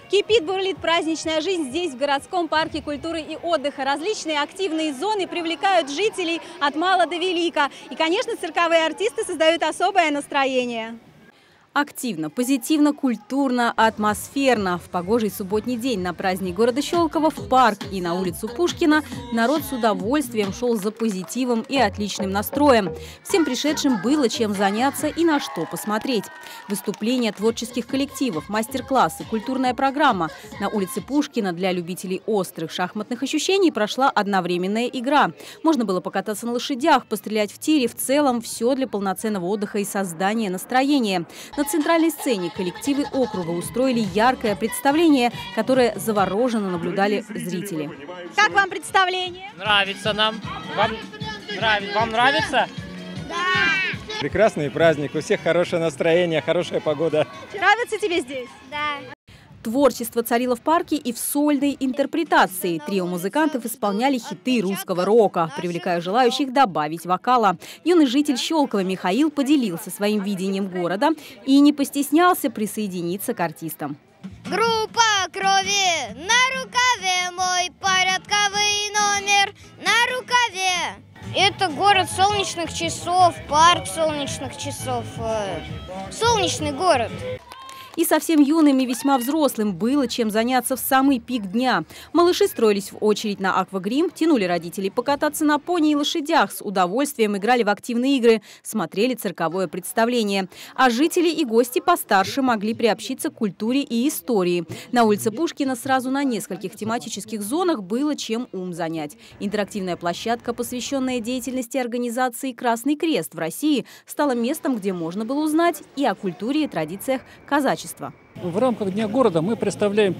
Кипит, бурлит праздничная жизнь здесь, в городском парке культуры и отдыха. Различные активные зоны привлекают жителей от мала до велика. И, конечно, цирковые артисты создают особое настроение. Активно, позитивно, культурно, атмосферно. В погожий субботний день на праздник города Щелково в парк и на улицу Пушкина народ с удовольствием шел за позитивом и отличным настроем. Всем пришедшим было чем заняться и на что посмотреть. Выступления творческих коллективов, мастер-классы, культурная программа. На улице Пушкина для любителей острых шахматных ощущений прошла одновременная игра. Можно было покататься на лошадях, пострелять в тире. В целом все для полноценного отдыха и создания настроения. На центральной сцене коллективы округа устроили яркое представление, которое завороженно наблюдали зрители. Как вам представление? Нравится нам. Вам нравится? Да. Прекрасный праздник, у всех хорошее настроение, хорошая погода. Нравится тебе здесь? Да. Творчество царило в парке и в сольной интерпретации. Трио музыкантов исполняли хиты русского рока, привлекая желающих добавить вокала. Юный житель Щелково Михаил поделился своим видением города и не постеснялся присоединиться к артистам. Группа крови на рукаве, мой порядковый номер на рукаве. Это город солнечных часов, парк солнечных часов, солнечный город. И совсем юным и весьма взрослым было чем заняться в самый пик дня. Малыши строились в очередь на аквагрим, тянули родителей покататься на пони и лошадях, с удовольствием играли в активные игры, смотрели цирковое представление. А жители и гости постарше могли приобщиться к культуре и истории. На улице Пушкина сразу на нескольких тематических зонах было чем ум занять. Интерактивная площадка, посвященная деятельности организации «Красный крест» в России, стала местом, где можно было узнать и о культуре и традициях казачества. В рамках Дня города мы представляем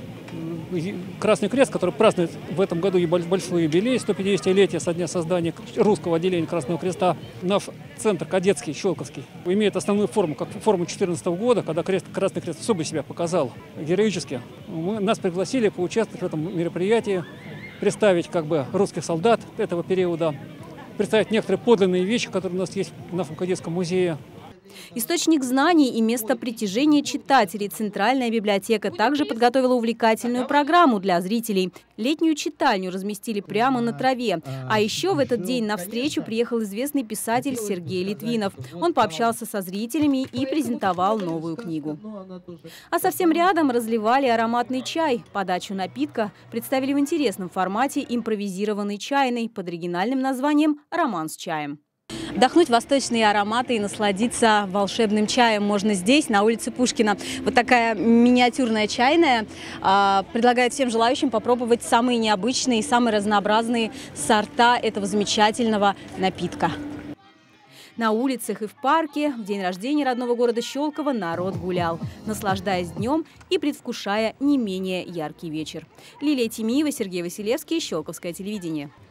Красный крест, который празднует в этом году большой юбилей, 150-летие со дня создания русского отделения Красного Креста. Наш центр кадетский, Щелковский, имеет основную форму, как форму 2014 года, когда Красный Крест особо себя показал героически. Нас пригласили поучаствовать в этом мероприятии, представить русских солдат этого периода, представить некоторые подлинные вещи, которые у нас есть в нашем кадетском музее. Источник знаний и место притяжения читателей Центральная библиотека также подготовила увлекательную программу для зрителей. Летнюю читальню разместили прямо на траве. А еще в этот день на встречу приехал известный писатель Сергей Литвинов. Он пообщался со зрителями и презентовал новую книгу. А совсем рядом разливали ароматный чай. Подачу напитка представили в интересном формате импровизированный чайный под оригинальным названием «Роман с чаем». Вдохнуть восточные ароматы и насладиться волшебным чаем можно здесь, на улице Пушкина. Вот такая миниатюрная чайная предлагает всем желающим попробовать самые необычные и самые разнообразные сорта этого замечательного напитка. На улицах и в парке в день рождения родного города Щелково народ гулял, наслаждаясь днем и предвкушая не менее яркий вечер. Лилия Тимиева, Сергей Василевский, Щелковское телевидение.